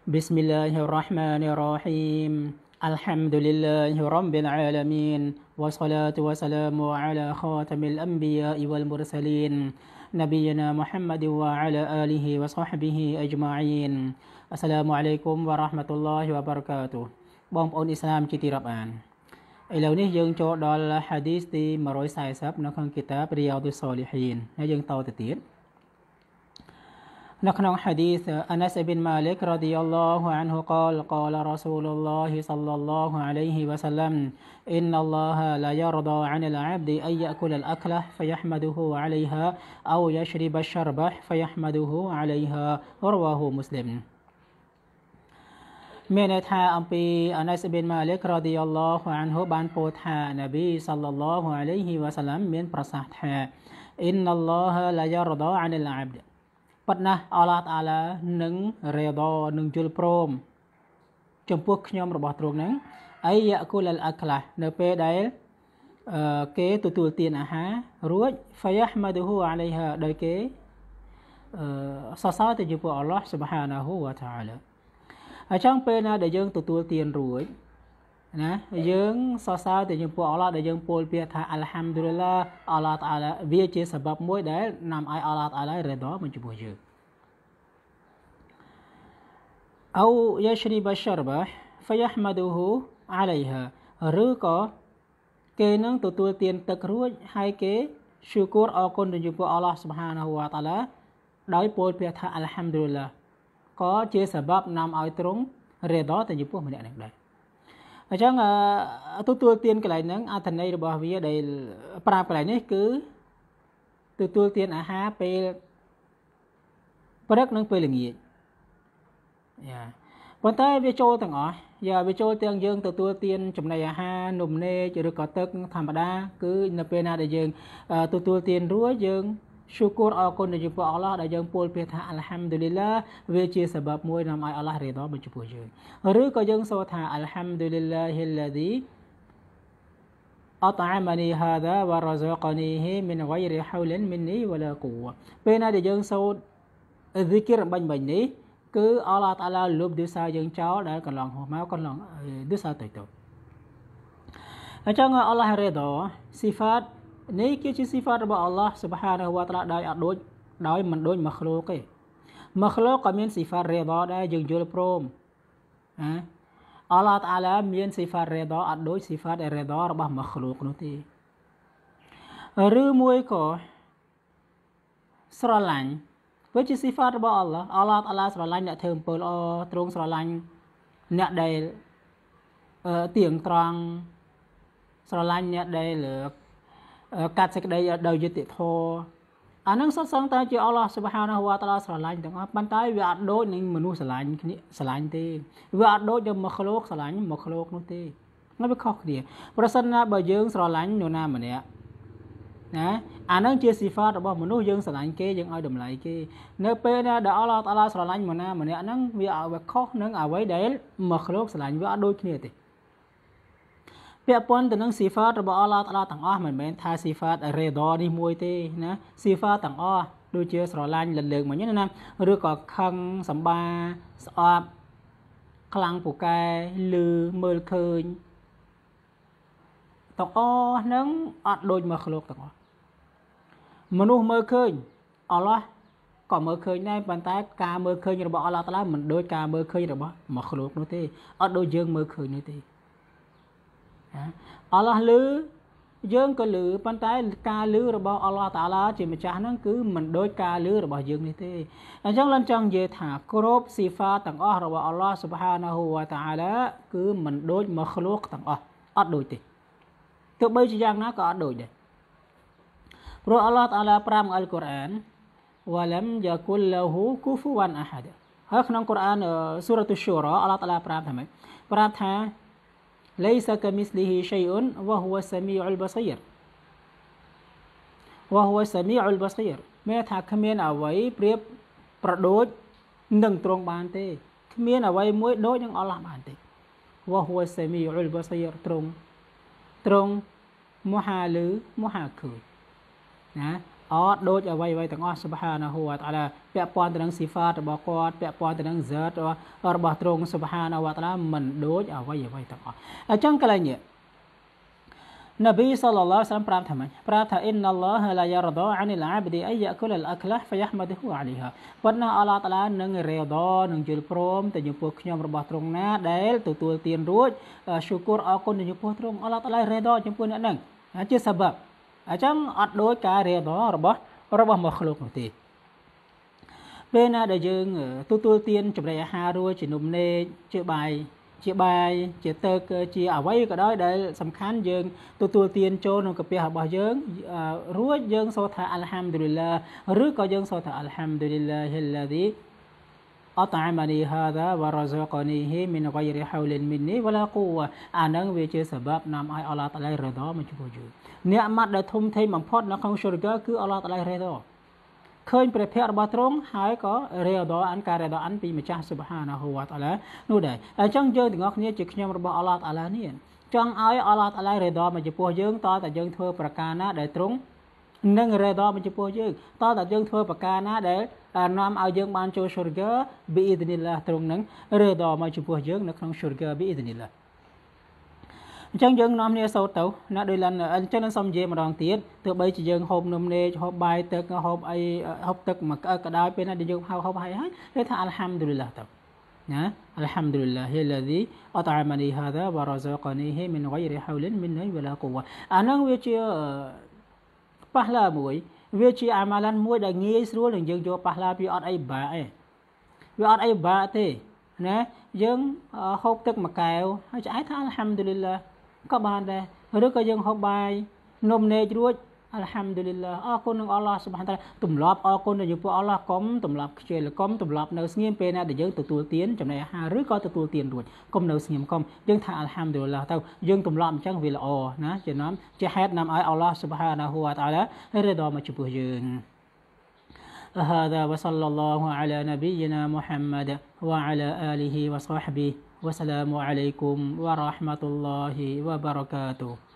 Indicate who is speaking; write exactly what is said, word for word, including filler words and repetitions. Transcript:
Speaker 1: بسم الله الرحمن الرحيم الحمد لله رب العالمين والصلاة والسلام على خاتم الأنبياء والمرسلين نبينا محمد وعلى آله وصحبه أجمعين السلام عليكم ورحمة الله وبركاته បងប្អូនឥស្លាមជាទីរាប់អានឥឡូវនេះយើងចូលដល់ហាឌីសទីone fortyនៅក្នុងគីតាបរីយ៉ាឌុសសាលីហ៊ីនហើយយើងតទៅទៀតនៅក្នុងហាឌីសអាណាសអ៊ីប៊ីនម៉ាលិករ៉ាឌីយ៉ាឡោះអានហ៊ូ قال قال رسول الله صلى الله عليه وسلم إن الله لا يرضى عن العبد أن يأكل الأكلة فيحمده عليها أو يشرب الشربة فيحمده عليها رواه مسلم មានន័យថាអំពីអាណាសអ៊ីប៊ីនម៉ាលិករ៉ាឌីយ៉ាឡោះអានហ៊ូបានពោលថានប៊ីសល្លឡោះអាឡៃហ៊ីវ៉ាសាឡាំមានប្រសាសន៍ថាអ៊ីនណឡោះឡាយ៉ារ៉ដាអានិលអាប់ដប៉ុន្តែអល់ឡោះតាអាឡានឹងរ៉េដានឹងយល់ព្រមចំពោះខ្ញុំរបស់ទ្រង់ហ្នឹងអៃយ៉ាគូលអលអាក្លានៅពេលដែលគេទទួលទានអាហាររួចហ្វាយ៉ាហ្មាឌូហ៊ូអាឡៃហាដោយគេសរសើរទៅចំពោះអល់ឡោះស៊ុបហានាហ៊ូវ៉ាតាអាឡាអញ្ចឹងពេលណាដែលយើងទទួលទានរួចណាយើងសរសើរទៅចំពោះអល់ឡោះដែលយើងពោលពាក្យថាអัลហាំឌុលិលឡាអល់ឡោះតាអាឡាវាជាសបាប់មួយដែលនាំឲ្យអល់ឡោះតាអាឡារ៉េដាមកចំពោះយើងអោយ៉ាឈ្រីបាសរបាហ្វយ៉ាហ្មាឌូហ៊ូអាឡៃហាឬក៏គេនឹងទទួលទានទឹករួចហើយគេឈូគូរអរគុណទៅចំពោះអល់ឡោះស៊ុបហានាហ៊ូវ៉ាតាអាឡាដោយពោលពាក្យថាអัลហាំឌុលិលឡាក៏ជាសបាប់នាំឲ្យទ្រង់រ៉េដាទៅចំពោះម្នាក់នឹងដែរអញ្ចឹងទទួលទានកន្លែងហ្នឹងអត្ថន័យរបស់វាដែលប្រាប់កន្លែងនេះគឺទទួលទានអាហារពេលព្រឹកនិងពេលល្ងាចយ៉ាប៉ុន្តែវាចូលទាំងអស់យ៉ាវាចូលទាំងយើងទទួលទានចំណីអាហារនំនេកឬក៏ទឹកធម្មតាគឺនៅពេលណាដែលយើងទទួលទានរួចយើងឈូគូរអរគុណចំពោះអល់ឡោះដែលយើងពោលពាក្យថាអัลហាំឌុលិលឡាវាជាសបាប់មួយនាំឲ្យអល់ឡោះរ៉េដាមកចំពោះយើងឬក៏យើងសូត្រថាអัลហាំឌុលិលឡាហ៊ីល្លាឌីអតអាម៉ានីហាដាវ៉ារ៉ាហ្សាកនីហ៊ីមីនហ្គៃរីហូលិនមីននីវ៉ាឡាគូវ៉ាពេលណាដែលយើងសូត្រហ្ស៊ីគិរបាញ់បាញ់នេះគឺអល់ឡោះតាអាឡាលុបទិសាយើងចោលដែលកន្លងហោះមកកន្លងទិសាទៅទៅអញ្ចឹងអល់ឡោះរ៉េដាស៊ីហ្វាតនេះគឺជាស៊ីហ្វាតរបស់អល់ឡោះស៊ុបហានាហ៊ូវ៉ាតាអាឡាដោយអត់ដូចដោយមិនដូចម៉ាខ្លូកទេម៉ាខ្លូកក៏មានស៊ីហ្វាតរ៉េដាដែរយើងយល់ព្រមណាអល់ឡោះតាអាឡាមានស៊ីហ្វាតរ៉េដាអត់ដូចស៊ីហ្វាតរ៉េដារបស់ម៉ាខ្លូកនោះទេឬមួយក៏ស្រឡាញ់វាជាស៊ីហ្វាតរបស់អល់ឡោះអល់ឡោះតាអាឡាស្រឡាញ់អ្នកធ្វើអំពើល្អទ្រង់ស្រឡាញ់អ្នកដែលអឺទៀងត្រង់ស្រឡាញ់អ្នកដែលកាត់សេចក្តីដោយយុត្តិធម៌អានឹងសុទ្ធសឹងតែជាអល់ឡោះស៊ុបហានាហ៊ូវ៉ាតាអាឡាស្រឡាញ់ទាំងអស់ប៉ុន្តែវាអត់ដូចនឹងមនុស្សស្រឡាញ់គ្នាស្រឡាញ់ទេវាអត់ដូចនឹងមកខ្លោកស្រឡាញ់មកខ្លោកនោះទេnóវាខុសគ្នាប្រសិនណាបើយើងស្រឡាញ់នរណាម្នាក់ណាអានឹងជាស៊ីហ្វាតរបស់មនុស្សយើងស្រឡាញ់គេយើងឲ្យតម្លៃគេនៅពេលណាដែលអល់ឡោះតាអាឡាស្រឡាញ់នរណាម្នាក់ហ្នឹងវាឲ្យវាខុសនឹងអ្វីដែលមកខ្លោកស្រឡាញ់វាអត់ដូចគ្នាទេពាក់ព័ន្ធទៅនឹងស៊ីហ្វាតរបស់អល់ឡោះតាអាឡាទាំងអស់មិនមែនថាស៊ីហ្វាតរ៉េដានេះមួយទេណាស៊ីហ្វាតទាំងអស់ដូចជាស្រឡាញ់លលើកមកណាឬក៏ខឹងសម្បាស្អប់ខ្លាំងពូកែលឺមើលឃើញទាំងអស់ហ្នឹងអត់ដូចមកខ្លោកទាំងអស់មនុស្សមើលឃើញអល់ឡោះក៏មើលឃើញដែរប៉ុន្តែការមើលឃើញរបស់អល់ឡោះតាអាឡាមិនដូចការមើលឃើញរបស់មកខ្លោកនោះទេអត់ដូចយើងមើលឃើញនេះទេអល់ឡោះលឺយើងក៏លឺប៉ុន្តែការលឺរបស់អល់ឡោះតាអាឡាជាម្ចាស់ហ្នឹងគឺមិនដូចការលឺរបស់យើងនេះទេអញ្ចឹងលន់ចង់និយាយថាគ្រប់ស៊ីហ្វាទាំងអស់របស់អល់ឡោះស៊ុបហានាហ៊ូវ៉ាតាអាឡាគឺមិនដូចមកខ្លោកទាំងអស់អត់ដូចទេទោះបីជាយ៉ាងណាក៏អត់ដូចដែរព្រោះអល់ឡោះតាអាឡាប្រាប់ក្នុងអល់កុរអានវ៉ាឡាំយ៉ាគុលឡហ៊ូគូហ្វូវ៉ាន់អាហាដហើយក្នុងកុរអានសូរ៉ាតុឈូរ៉ាអល់ឡោះតាអាឡាប្រាប់ថាម៉េចប្រាប់ថាليس كمثله شيء وهو السميع البصير وهو السميع البصير មានថាគ្មានអ្វីប្រៀបប្រដូចនឹងទ្រង់បានទេគ្មានអ្វីមួយដូចនឹងអល់ឡោះបានទេ وهو السميع البصير ទ្រង់ទ្រង់មហាលឺមហាឃើញណាអត់ដូចអ្វីអ្វីទាំងអស់ Subhanahu wa ta'ala ពាក់ព័ន្ធទៅនឹងស៊ីហ្វាតរបស់គាត់ពាក់ព័ន្ធទៅនឹង zat របស់ទ្រង់ Subhanahu wa ta'ala មិនដូចអ្វីអ្វីទាំងអស់អញ្ចឹងកន្លែងនេះនប៊ីសល្លឡោះអាឡៃហ៊ីវសល្លាមប្រាប់ថាម៉េចប្រាប់ថាអ៊ីនណឡោះឡាយ៉ារដអានិលអាបឌីអៃយ៉ាគុលអលអក្លាហ្វយ៉ាហ្មាឌហ៊ូអាឡៃហាប៉ុន្តែអល់ឡោះតាឡានឹងរេដនឹងយល់ព្រមទៅចំពោះខ្ញុំរបស់ទ្រង់ណាដែលទទួលទានរួចឈូគូរអរគុណទៅចំពោះទ្រង់អល់ឡោះតាឡារេដចំពោះអ្នកហ្នឹងជាសបាប់អញ្ចឹងអត់ដូចការរេដរបស់របស់មកឃ្លោកនោះទេពេលណាដែលយើងទទួលទានចំណីអាហាររួចជានំនេកជាបាយជាបាយជាទឹកជាអ្វីក៏ដោយដែលសំខាន់យើងទទួលទានចូលក្នុងកាពះរបស់យើងរួចយើងសូត្រថាអัลហាំឌុលីឡាឬក៏យើងសូត្រថាអัลហាំឌុលីឡាហ៊ីឡាឌីអតអាម៉ានីហាដាវ៉ារ៉ាហ្សាកនីហ៊ីមីនហ្គៃរីហៅលិនមីននីវ៉ាឡាគូវ៉ាអានឹងវាជាសបាប់នាំឲ្យអល់ឡោះតាឡារ៉ាដមកចំពោះយើងអ្នកម៉ាត់ដែលធំធេងបំផុតនៅក្នុងស៊ូរហ្គាគឺអល់ឡោះតាឡារ៉ាដឃើញព្រះភ័ក្ត្ររបស់ទ្រង់ហើយក៏រេដអានការរេដអានពីម្ចាស់ Subhanahu wa ta'ala នោះដែរអញ្ចឹងយើងទាំងអស់គ្នាជាខ្ញុំរបស់អល់ឡោះតាឡានេះចង់ឲ្យអល់ឡោះតាឡារេដមកចំពោះយើងតើតើយើងធ្វើប្រការណាដែលទ្រង់នឹងរេដមកចំពោះយើងតើតើយើងធ្វើប្រការណាដែលនាំឲ្យយើងបានចូលស៊ូរហ្គាប៊ីអ៊ីឌនីឡាទ្រង់នឹងរេដមកចំពោះយើងនៅក្នុងស៊ូរហ្គាប៊ីអ៊ីឌនីឡាអញ្ចឹងយើងនាំគ្នាសូត្រទៅណាដោយឡែនអញ្ចឹងនឹងសូមនិយាយម្ដងទៀតទោះបីជាយើងហូបនំនេកហូបបាយទឹកហូបអីហូបទឹកមកក្អឹកក៏ដោយពេលណាដែលយើងហៅហូបហើយហើយគេថាអัลហាំឌុលីឡាទៅណាអัลហាំឌុលីឡាហ៊ីឡាឌីអតអាម៉ានីហាដាវ៉ារ៉ាហ្សាកនីហ៊ីមីនហ្គៃរីហៅលិនមីននីវ៉ាឡាគូវ៉ាអានឹងវាជាប៉ះឡាមួយវាជាអាម៉ាឡានមួយដែលងាយស្រួលនឹងយើងយកប៉ះឡាវាអត់អីបាក់ទេវាអត់អីបាក់ទេណាយើងហូបទឹកមួយកែវហើយឆ្អែតថាអัลហាំឌុលីឡាក៏បានដែរឬក៏យើងហូបបាយនំនេករួចអัลហាំឌុលីឡាអរគុណនឹងអល់ឡោះស៊ុបហានតាឡាទម្លាប់អរគុណទៅចំពោះអល់ឡោះកុំទម្លាប់ខ្ជិលកុំទម្លាប់នៅស្ងៀមពេលណាដែលយើងទទួលទានចំណីអាហារឬក៏ទទួលទានរួចកុំនៅស្ងៀមកុំយើងថាអัลហាំឌុលីឡាទៅយើងទម្លាប់អញ្ចឹងវាល្អណាជានាំជាហេតុនាំឲ្យអល់ឡោះស៊ុបហានាហ៊ូវតាអាឡារេដមកចំពោះយើង هذا وصلى الله على نبينا محمد وعلى آله وصحبه والسلام عليكم ورحمة الله وبركاته